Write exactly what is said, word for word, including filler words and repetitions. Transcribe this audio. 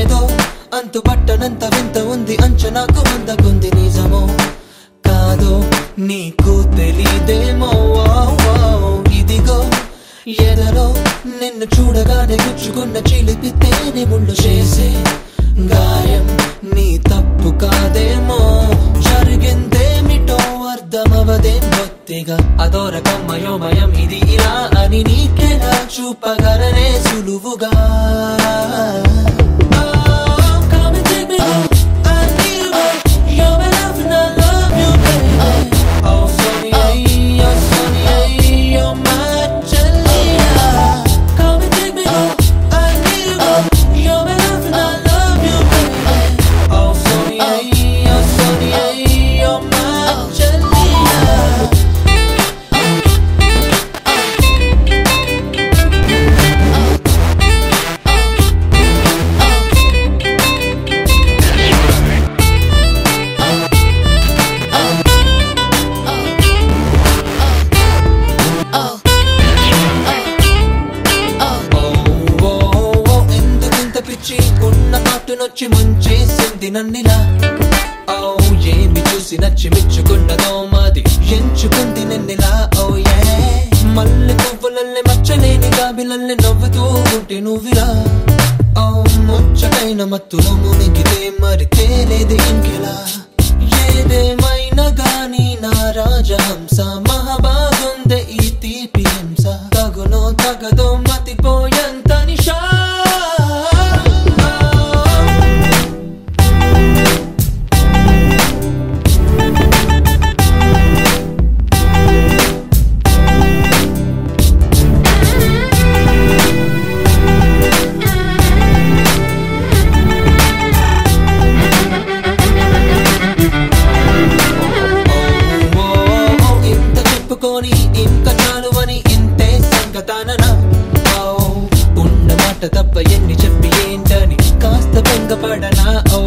ఏదో అంతు పట్టనంత వింత ఉంది అంచనాకు అందకుంది నిజమో కాదో నీకు తెలీదేమో ఇదిగో ఎదలో నిన్ను చూడగానే గుచ్చుకున్న చిలిపి తేనె ముళ్ళు చేసే గాయం నీ తప్పు కాదేమో జరిగిందేమిటో అర్థమవదేం బొత్తిగా అదో రకం మయోమయం ఇది ఇలా అని నీకెలా చూపగలనే సులువుగా నొచ్చి ముంచేసింది నన్నిలా ఓ ఏమి చూసి నచ్చి మెచ్చుకున్నదో మాది ఎంచుకుంది నిన్నిలా ఓ ఏ మల్లె పువ్వులల్లే మచ్చలేని గాబిలల్లే నవ్వుతూ ఉంటే నువ్విలా ఓ ముచ్చటైన మత్తులో మునిగితే మరి తేలేది ఇంకెలా ఏదేమైనా గాని నా రాజహంస మహాబాగుందే ఈ తీపి హింస తగునో తగదో మతిపోయంత నిషా ఇంకా చాలువని ఇంతే సంగతాననా ఉన్న మాట తప్ప ఎన్ని చెప్పి ఏంటని కాస్త బెంగపడనా ఓ